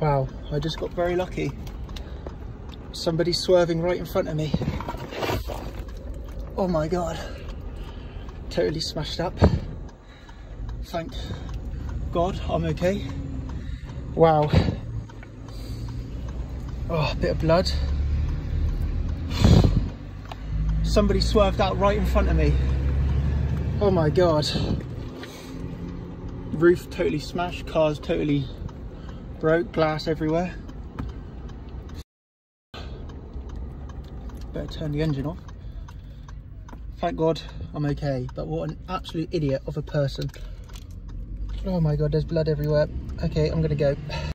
Wow, I just got very lucky. Somebody swerving right in front of me. Oh my God. Totally smashed up. Thank God I'm okay. Wow. Oh, a bit of blood. Somebody swerved out right in front of me. Oh my God. Roof totally smashed, cars totally broke, glass everywhere. Better turn the engine off. Thank God I'm okay, but what an absolute idiot of a person. Oh my God, there's blood everywhere. Okay, I'm gonna go.